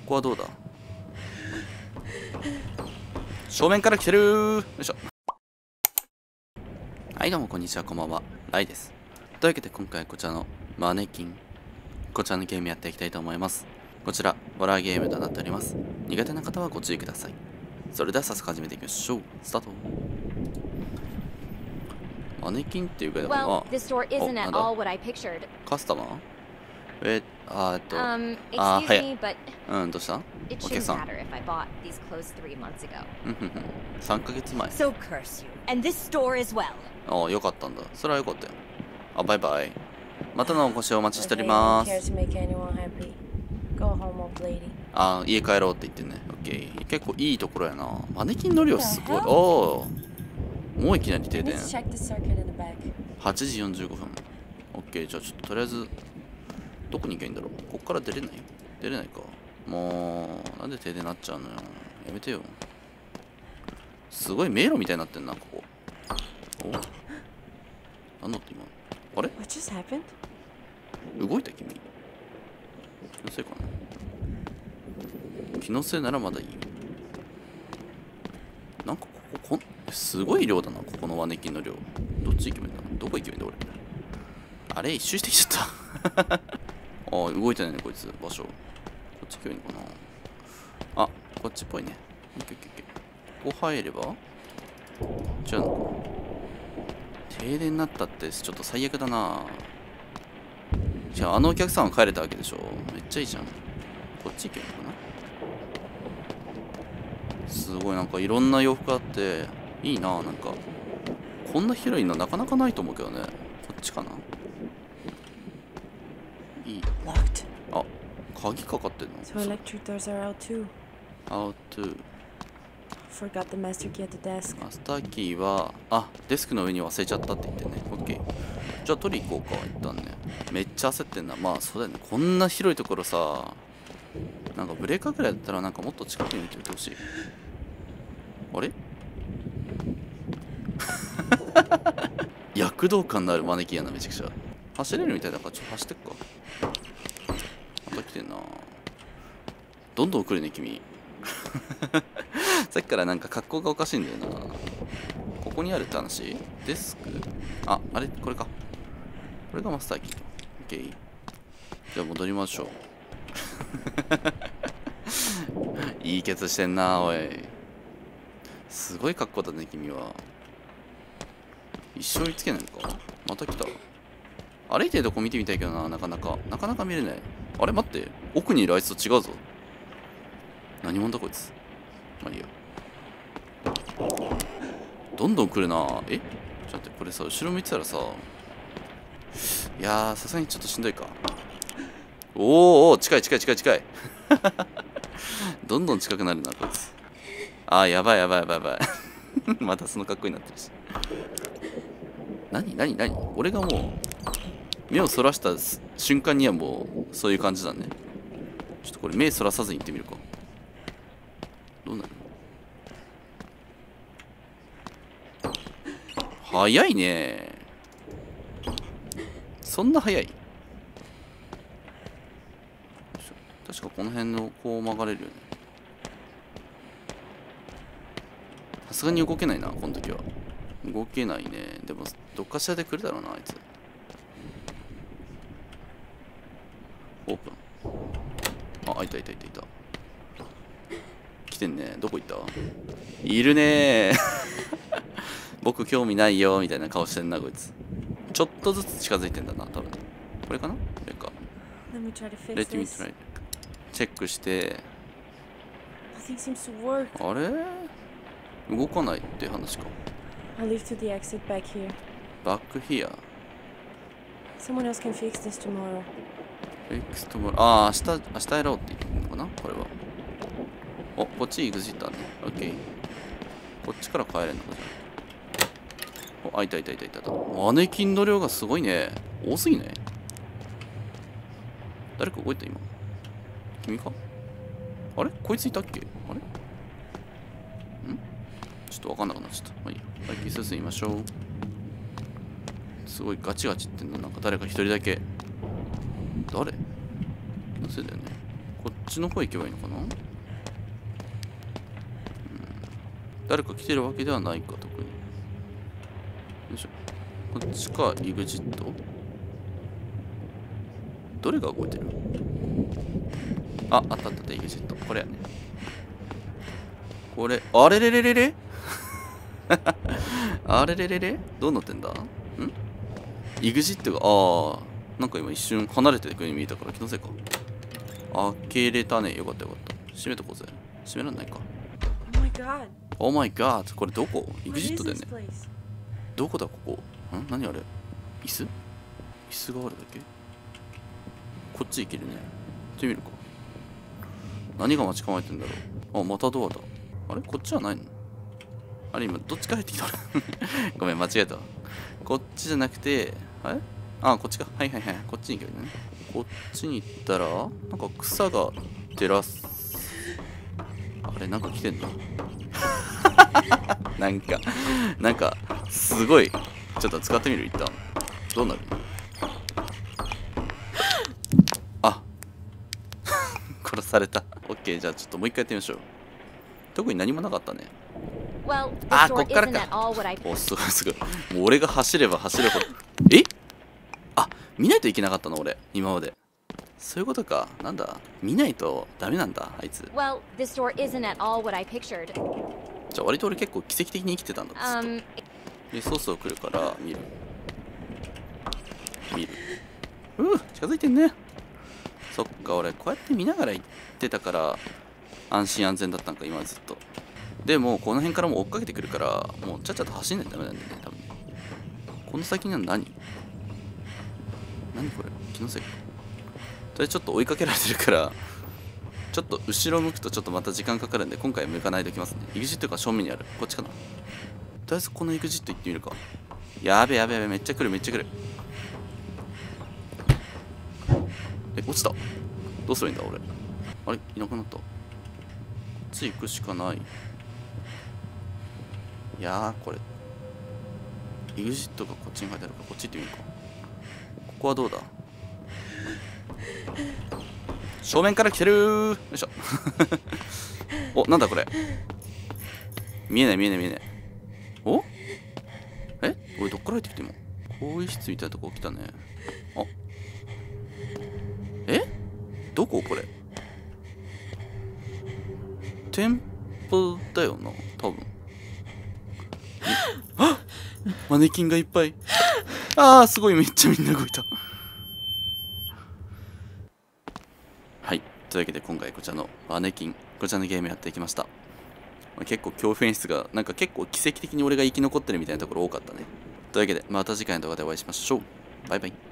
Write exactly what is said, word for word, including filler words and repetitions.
こはどうだ。正面から来てるー。よいしょ。はいどうもこんにちは、こんばんは、ライです。というわけで今回はこちらのマネキン、こちらのゲームやっていきたいと思います。こちらホラーゲームとなっております。苦手な方はご注意ください。それでは早速始めていきましょう。スタート。マネキンっていうかでも、あ、お、なんだ、カスタマー、え、あーえっと、 Um, あー、 excuse はい。 me, but うん、どうした？ it お客 shouldn't さん。 matter if I bought these clothes three months ago. うんうんうん。さんかげつまえ。 So curse you. And this store as well. ああ、よかったんだ。それはよかったよ。あ、バイバイ。またのお越しをお待ちしております。ああ、家帰ろうって言ってね。オッケー。結構いいところやな。マネキンの量すごい。おお。もういきなり停電。はちじよんじゅうごふん。オッケー。じゃあちょっととりあえず、どこに行けばいいんだろう。こっから出れない？出れないか。もう、なんで停電になっちゃうのよ。やめてよ。すごい迷路みたいになってんな、ここ。お、なんだって今。あれ？動いた君。気のせいかな。気のせいならまだいいよ。なんかここ、こんすごい量だな、ここのマネキンの量。どっち行けばいいんだ？どこ行けばいいんだ俺。あれ一周してきちゃった。ああ、動いてないね、こいつ、場所。こっち行けばいいのかな。あ、こっちっぽいね。オッケーオッケーオッケー。ここ入れば違うのか。停電になったってちょっと最悪だな。じゃああのお客さんは帰れたわけでしょ。めっちゃいいじゃん。こっち行けばいいのかな。すごいなんかいろんな洋服あっていいな。なんかこんな広いのなかなかないと思うけどね。こっちかな。いい。あ、鍵かかってんの。 So electric doors are out too. Out too. Forgot the master key at the desk. マスターキーは、あ、デスクの上に忘れちゃったって言ってね。オッケー。じゃあ取り行こうか、一旦ね。めっちゃ焦ってんな。まあそうだよね。こんな広いところさ、なんかブレーカーぐらいだったらなんかもっと近くに見てみてほしい。あれ躍動感のあるマネキンやな、めちゃくちゃ。走れるみたいだからちょっと走ってっか。また来てんな。どんどん来るね、君。さっきからなんか格好がおかしいんだよな。ここにあるって話？デスク？あ、あれこれか。これがマスターキー。オッケー。じゃあ戻りましょう。いいケツしてんな、おい。すごい格好だね、君は。一生追いつけないのか。また来た。歩いてるとこ見てみたいけどな、なかなか。なかなか見れない。あれ待って。奥にいるあいつと違うぞ。何者だこいつ。まあいいや。どんどん来るな。え？ちょっと待って、これさ、後ろ向いてたらさ、いやー、さすがにちょっとしんどいか。おーおー、近い近い近い近い。どんどん近くなるな、こいつ。あー、やばいやばいやばいやばい。またその格好になってるし。何何何俺がもう、目をそらした瞬間にはもう、そういう感じだね。ちょっとこれ目そらさずに行ってみるか。どうなる？早いね。そんな早い？確かこの辺のこう曲がれるよね。さすがに動けないな、この時は。動けないね。でもどっかしらで来るだろうな、あいつ。オープン。あ、いたいたいたいた。来てんね。どこ行った？いるね。僕興味ないよみたいな顔してんな、こいつ。ちょっとずつ近づいてんだな、多分。これかな？これか。 Let me try to fix Let me this. try. チェックして。 Nothing seems to work. あれ？動かないって話か。 I'll leave to the exit back here. Back here. Someone else can fix this tomorrow. Fix tomorrow. ああ、明日、明日やろうって言ってるのかなこれは。お、こっちエグジットあるね。オッケー。こっちから帰れんのかじゃあ。お、あ、いたいたいたいた。マネキンの量がすごいね。多すぎね。誰か動いた今。君か？あれこいついたっけ？あれ？ん？ちょっとわかんなくなっちゃった。まあいいや。はい、進みましょう。すごいガチガチってんの。なんか誰か一人だけ。誰？のせいだよね。こっちの方行けばいいのかな。うん、誰か来てるわけではないか、特に。よいしょ。こっちか、イグジット。どれが動いてる？あ、あったあったあった、イグジット。これやね。これ、あれれれれれあれれれれどうなってんだ？ん？イグジットが、ああ、なんか今一瞬離れてるように見えたから気のせいか。開けれたね。よかったよかった。閉めとこうぜ。閉めらんないか。 Oh my god. Oh my god。これどこ？イグジットだよ What ね。 is this place? どこだここ？ん？何あれ？椅子？椅子があるだけ？こっち行けるね。行ってみるか。何が待ち構えてんだろう。あ、またドアだ。あれ？こっちはないの？あれ今どっちから入ってきたのごめん間違えた。こっちじゃなくて、あれ？あ、こっちか。はいはいはい。こっちに行けるね。こっちに行ったら、なんか草が照らす。あれなんか来てんのなんか、なんか、すごい。ちょっと使ってみる、一旦。どうなる？あ殺された。オッケー、じゃあちょっともう一回やってみましょう。特に何もなかったね。 Well, あ、 the こ store っから isn't at か。 all what I お、すごいすごい。もう俺が走れば走るほど。え？あ、見ないといけなかったの俺、今まで。そういうことか。なんだ、見ないとダメなんだ、あいつ。 Well, this store isn't at all what I pictured. じゃあ割と俺結構奇跡的に生きてたんだ。ずっと Um, で、そろそろ来るから見る。見る。うぅ、近づいてんね。そっか、俺こうやって見ながら行ってたから安心安全だったんか、今ずっと。でもこの辺からもう追っかけてくるから、もうちゃっちゃと走んないとダメなんだよね、多分ね。この先には何？何これ？気のせいか。それちょっと追いかけられてるから、ちょっと後ろ向くとちょっとまた時間かかるんで、今回は向かないときますね。イグジットが正面にある。こっちかな。とりあえずこのイグジット行ってみるか。やべやべやべ、めっちゃ来るめっちゃ来る。え、落ちた。どうすればいいんだ俺。あれ、いなくなった。こっち行くしかない。いやー、これイグジットがこっちに書いてあるから、こっち行ってみるか。ここはどうだ？正面から来てるー。よいしょお、なんだこれ。見えない見えない見えない。お？え？俺どっから入ってきても更衣室みたいなとこ来たね。あ、え？どここれ？店舗だよな、多分。あっ！マネキンがいっぱい。あー、すごい、めっちゃみんな動いた。はい。というわけで今回こちらのマネキン、こちらのゲームやっていきました。結構恐怖演出が、なんか結構奇跡的に俺が生き残ってるみたいなところ多かったね。というわけでまた次回の動画でお会いしましょう。バイバイ。